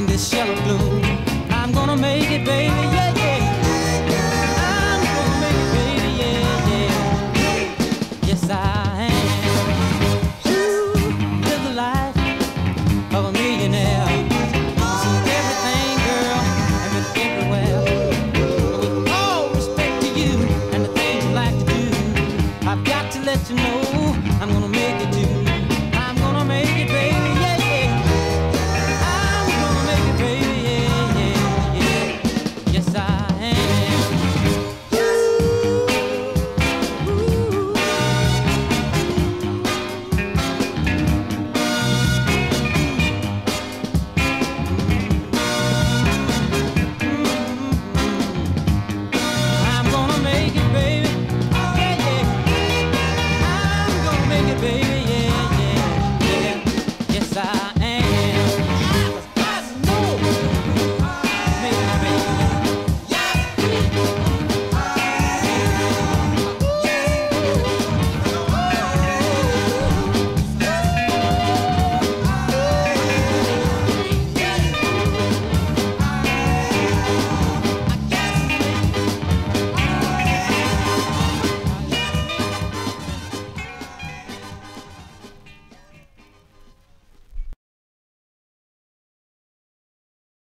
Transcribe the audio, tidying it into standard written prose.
in this shallow gloom. I'm gonna make it, baby, yeah, yeah. I'm gonna make it, baby, yeah, yeah. Yes, I am. Ooh, live the life of a millionaire. See everything, girl, and everywhere. With all respect to you and the things you like to do, I've got to let you know I'm gonna make it too. I'm gonna make it, baby.